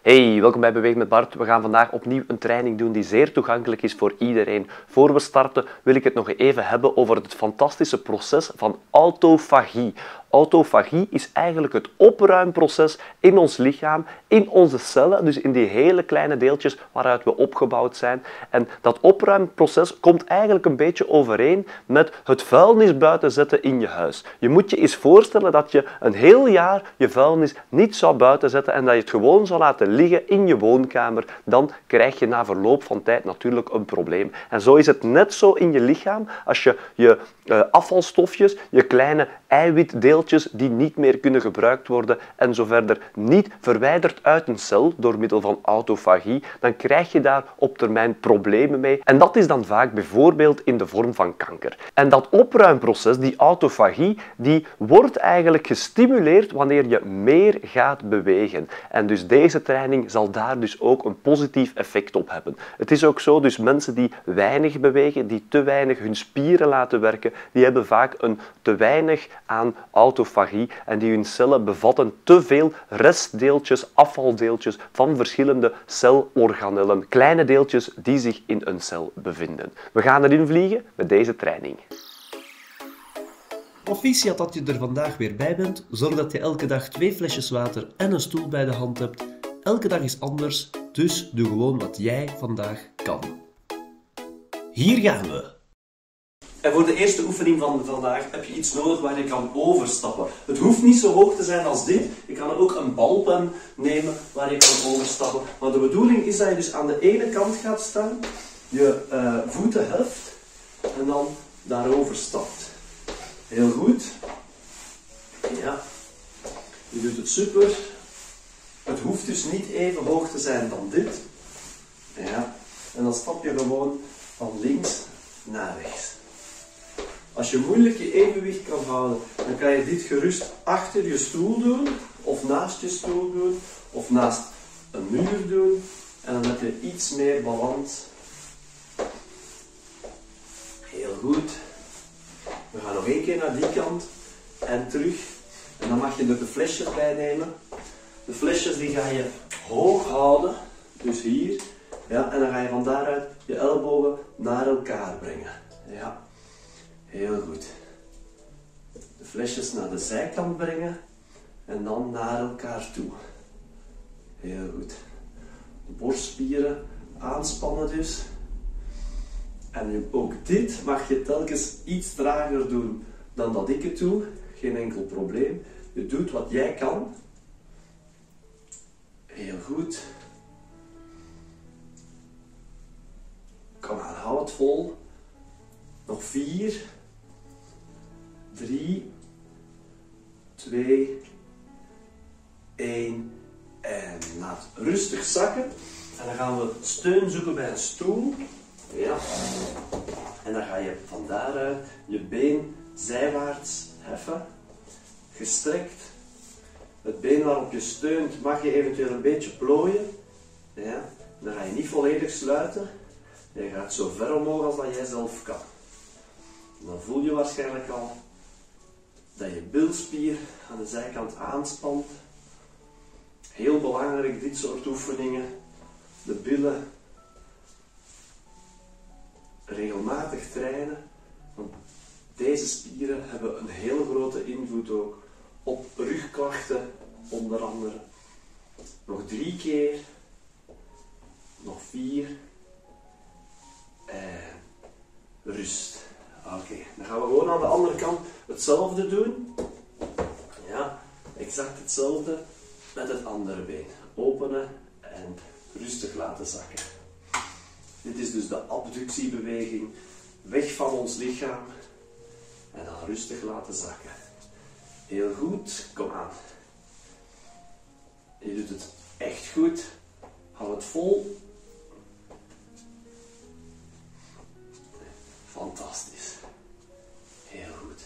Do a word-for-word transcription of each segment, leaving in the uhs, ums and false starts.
Hey, welkom bij Beweeg met Bart. We gaan vandaag opnieuw een training doen die zeer toegankelijk is voor iedereen. Voor we starten wil ik het nog even hebben over het fantastische proces van autofagie. Autofagie is eigenlijk het opruimproces in ons lichaam, in onze cellen, dus in die hele kleine deeltjes waaruit we opgebouwd zijn. En dat opruimproces komt eigenlijk een beetje overeen met het vuilnis buiten zetten in je huis. Je moet je eens voorstellen dat je een heel jaar je vuilnis niet zou buiten zetten en dat je het gewoon zou laten liggen in je woonkamer. Dan krijg je na verloop van tijd natuurlijk een probleem. En zo is het net zo in je lichaam als je je uh, afvalstofjes, je kleine eiwitdeeltjes die niet meer kunnen gebruikt worden en zo verder niet verwijdert uit een cel door middel van autofagie, dan krijg je daar op termijn problemen mee. En dat is dan vaak bijvoorbeeld in de vorm van kanker. En dat opruimproces, die autofagie, die wordt eigenlijk gestimuleerd wanneer je meer gaat bewegen. En dus deze training zal daar dus ook een positief effect op hebben. Het is ook zo, dus mensen die weinig bewegen, die te weinig hun spieren laten werken, die hebben vaak een te weinig aan autofagie en die hun cellen bevatten te veel restdeeltjes, afvaldeeltjes van verschillende celorganellen, kleine deeltjes die zich in een cel bevinden. We gaan erin vliegen met deze training. Proficiat dat je er vandaag weer bij bent. Zorg dat je elke dag twee flesjes water en een stoel bij de hand hebt. Elke dag is anders, dus doe gewoon wat jij vandaag kan. Hier gaan we! En voor de eerste oefening van vandaag heb je iets nodig waar je kan overstappen. Het hoeft niet zo hoog te zijn als dit. Je kan ook een balpen nemen waar je kan overstappen. Maar de bedoeling is dat je dus aan de ene kant gaat staan, je uh, voeten heft en dan daarover stapt. Heel goed. Ja. Je doet het super. Het hoeft dus niet even hoog te zijn dan dit. Ja. En dan stap je gewoon van links naar rechts. Als je moeilijk je evenwicht kan houden, dan kan je dit gerust achter je stoel doen, of naast je stoel doen, of naast een muur doen. En dan heb je iets meer balans. Heel goed. We gaan nog één keer naar die kant en terug. En dan mag je er de flesjes bij nemen. De flesjes die ga je hoog houden, dus hier. Ja, en dan ga je van daaruit je ellebogen naar elkaar brengen. Ja. Heel goed. De flesjes naar de zijkant brengen en dan naar elkaar toe. Heel goed. De borstspieren aanspannen dus. En ook dit mag je telkens iets trager doen dan dat ik het doe. Geen enkel probleem. Je doet wat jij kan. Heel goed. Kom aan, hou het vol. Nog vier. Drie. Twee. één. En laat rustig zakken. En dan gaan we steun zoeken bij een stoel. Ja. En dan ga je van daaruit je been zijwaarts heffen. Gestrekt. Het been waarop je steunt mag je eventueel een beetje plooien. Ja. Dan ga je niet volledig sluiten. Je gaat zo ver omhoog als dat jij zelf kan. En dan voel je waarschijnlijk al dat je bilspier aan de zijkant aanspant. Heel belangrijk dit soort oefeningen. De billen regelmatig trainen. Want deze spieren hebben een hele grote invloed ook op rugklachten onder andere. Nog drie keer. Nog vier. En rust. Oké, okay. Dan gaan we gewoon aan de andere kant hetzelfde doen. Ja, exact hetzelfde met het andere been. Openen en rustig laten zakken. Dit is dus de abductiebeweging. Weg van ons lichaam. En dan rustig laten zakken. Heel goed, kom aan. Je doet het echt goed. Hou het vol. Fantastisch. Heel goed.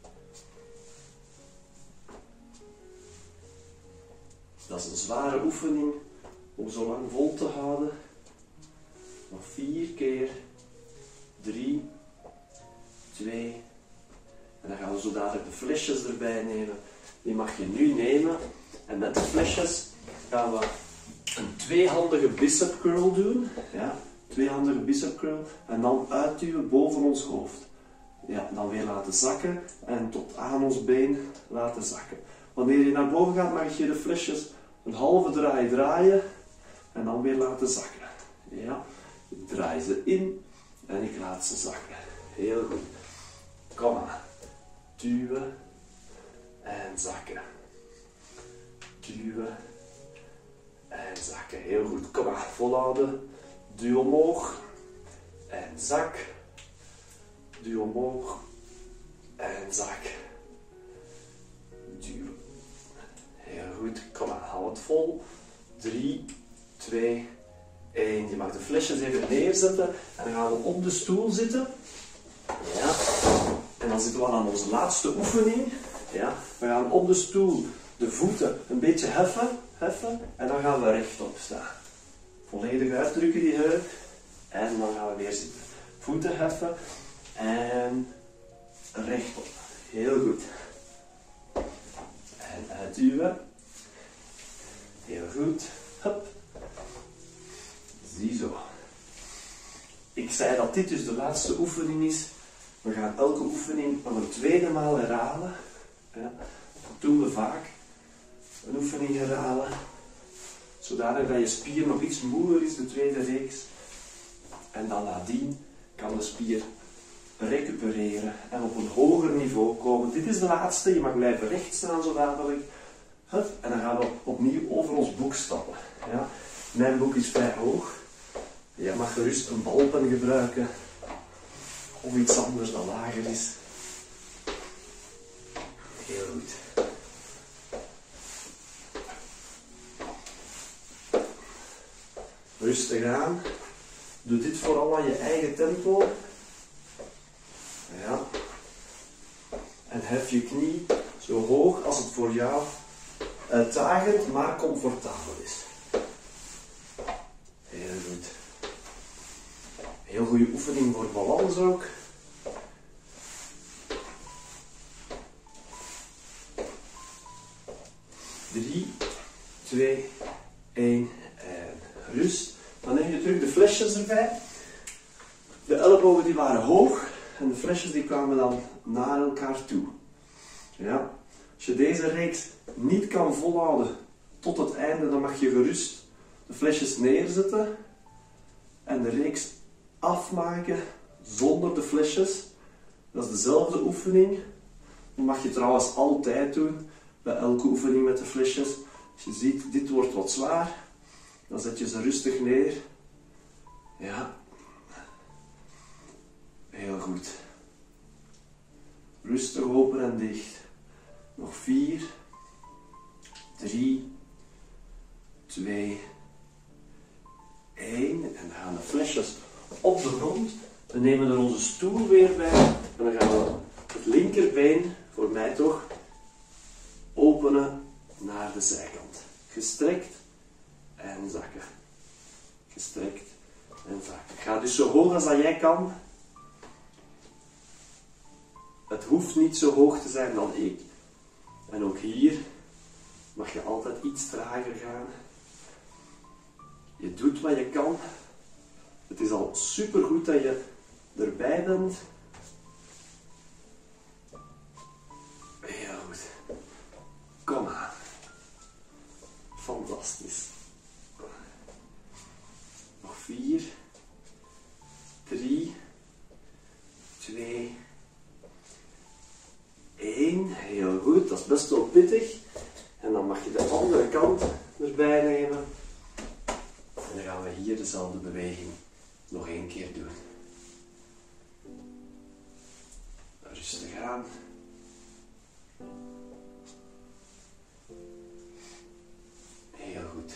Dat is een zware oefening om zo lang vol te houden. Nog vier keer. Drie. Twee. En dan gaan we zo dadelijk de flesjes erbij nemen. Die mag je nu nemen. En met de flesjes gaan we een tweehandige bicep curl doen. Ja, tweehandige bicep curl. En dan uitduwen boven ons hoofd. Ja, dan weer laten zakken en tot aan ons been laten zakken. Wanneer je naar boven gaat, mag je de flesjes een halve draai draaien en dan weer laten zakken. Ja, ik draai ze in en ik laat ze zakken. Heel goed. Kom maar. Duwen en zakken. Duwen en zakken. Heel goed. Kom maar. Volhouden. Duw omhoog en zak. Duw omhoog en zak. Duw. Heel goed. Kom maar. Hou het vol. drie, twee, één. Je mag de flesjes even neerzetten en dan gaan we op de stoel zitten. Ja. En dan zitten we aan onze laatste oefening. Ja. We gaan op de stoel de voeten een beetje heffen, heffen en dan gaan we rechtop staan. Volledig uitdrukken die heup en dan gaan we weer zitten. Voeten heffen en rechtop. Heel goed. En uitduwen. Heel goed. Hup. Ziezo. Ik zei dat dit dus de laatste oefening is. We gaan elke oefening nog een tweede maal herhalen. Ja, dat doen we vaak. Een oefening herhalen. Zodanig dat je spier nog iets moeier is, de tweede reeks. En dan nadien kan de spier recupereren en op een hoger niveau komen. Dit is de laatste. Je mag blijven recht staan zo dadelijk. Hup, en dan gaan we opnieuw over ons boek stappen. Ja. Mijn boek is vrij hoog. Je mag gerust een balpen gebruiken. Of iets anders dat lager is. Heel goed. Rustig aan. Doe dit vooral aan je eigen tempo. Ja. En hef je knie zo hoog als het voor jou uitdagend, maar comfortabel is. Heel goed. Heel goede oefening voor balans ook. drie, twee, één en rust. Dan neem je terug de flesjes erbij. De ellebogen die waren hoog en de flesjes die kwamen dan naar elkaar toe. Ja. Als je deze reeks niet kan volhouden tot het einde, dan mag je gerust de flesjes neerzetten en de reeks afmaken zonder de flesjes. Dat is dezelfde oefening. Dat mag je trouwens altijd doen bij elke oefening met de flesjes. Als je ziet, dit wordt wat zwaar, dan zet je ze rustig neer. Ja. Heel goed. Rustig open en dicht. Nog vier, drie, twee, één. En dan gaan de flesjes op de grond. We nemen er onze stoel weer bij. En dan gaan we het linkerbeen, voor mij toch, openen naar de zijkant. Gestrekt en zakken. Gestrekt en zakken. Ga dus zo hoog als dat jij kan. Het hoeft niet zo hoog te zijn dan ik. En ook hier mag je altijd iets trager gaan. Je doet wat je kan. Het is al supergoed dat je erbij bent. Heel goed. Kom aan. Fantastisch. Nog vier, drie, twee, één. Heel goed, dat is best wel pittig. En dan mag je de andere kant erbij nemen. En dan gaan we hier dezelfde beweging nog één keer doen. Rustig aan. Heel goed.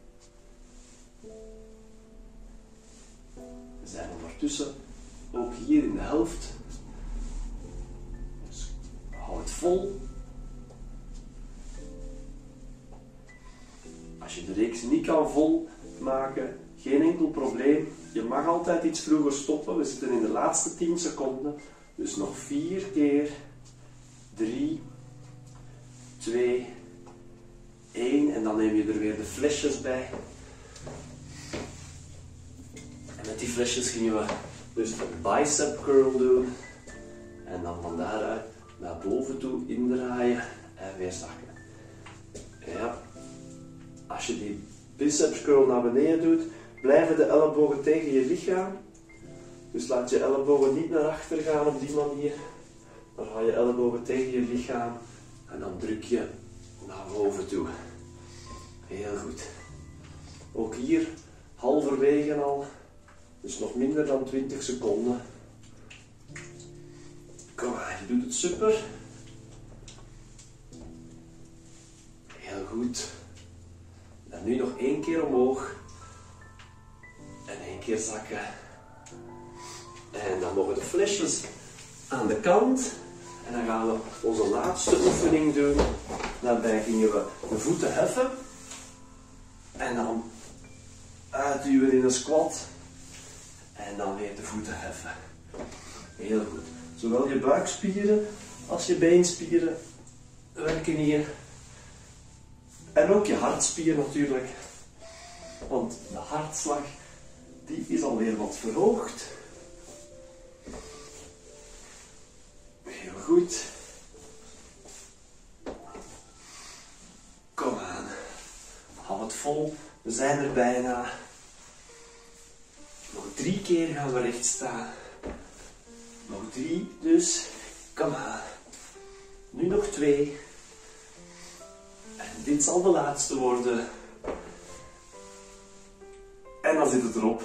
We zijn ondertussen ook hier in de helft. Dus hou het vol. Als je de reeks niet kan volmaken, geen enkel probleem. Je mag altijd iets vroeger stoppen. We zitten in de laatste tien seconden. Dus nog vier keer. drie, twee, één. En dan neem je er weer de flesjes bij. En met die flesjes gingen we dus een bicep curl doen. En dan van daaruit naar boven toe indraaien en weer zakken. Ja. Als je die biceps curl naar beneden doet, blijven de ellebogen tegen je lichaam. Dus laat je ellebogen niet naar achter gaan op die manier. Dan ga je ellebogen tegen je lichaam en dan druk je naar boven toe. Heel goed. Ook hier halverwege al, dus nog minder dan twintig seconden. Kom maar, je doet het super. Heel goed. En nu nog één keer omhoog. En één keer zakken. En dan mogen de flesjes aan de kant. En dan gaan we onze laatste oefening doen. Daarbij gingen we de voeten heffen. En dan uitduwen in een squat. En dan weer de voeten heffen. Heel goed. Zowel je buikspieren als je beenspieren werken hier. En ook je hartspier natuurlijk. Want de hartslag die is alweer wat verhoogd. Heel goed. Kom aan. Hou het vol. We zijn er bijna. Nog drie keer gaan we recht staan. Nog drie dus. Kom aan. Nu nog twee. En dit zal de laatste worden. En dan zit het erop.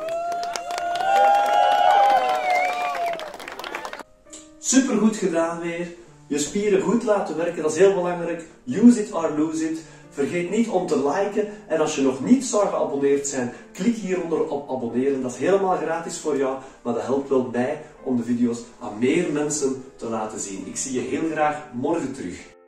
Super goed gedaan weer. Je spieren goed laten werken, dat is heel belangrijk. Use it or lose it. Vergeet niet om te liken. En als je nog niet zou geabonneerd zijn, klik hieronder op abonneren. Dat is helemaal gratis voor jou, maar dat helpt wel mij om de video's aan meer mensen te laten zien. Ik zie je heel graag morgen terug.